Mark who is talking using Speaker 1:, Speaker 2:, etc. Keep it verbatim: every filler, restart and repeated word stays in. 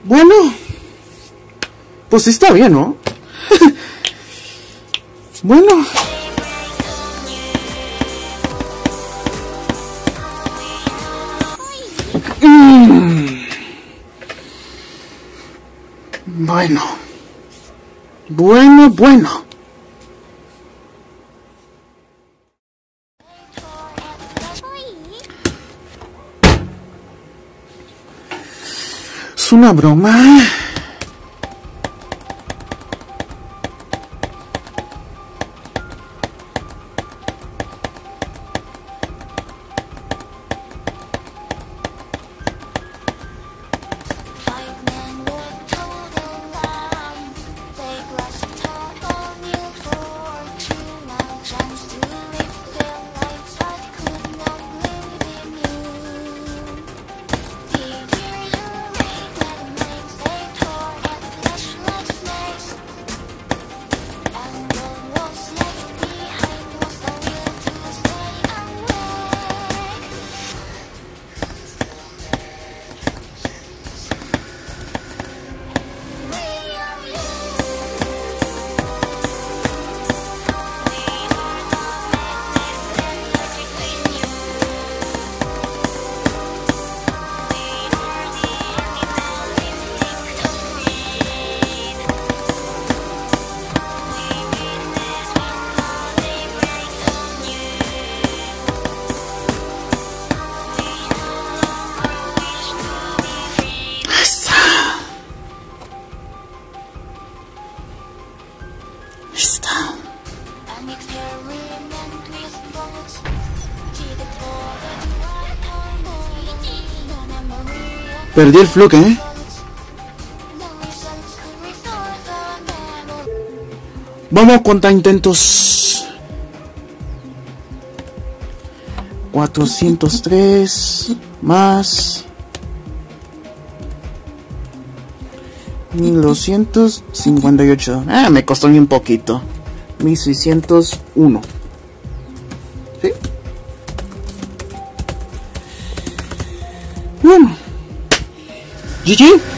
Speaker 1: Bueno, pues está bien, ¿no? Bueno. Mm. Bueno. Bueno, bueno. Es una broma. Perdí el fluke, ¿eh? Vamos a contar intentos. cuatrocientos tres más mil doscientos cincuenta y ocho. Ah, me costó bien poquito. mil seiscientos uno. ¿Sí? Bueno. G G.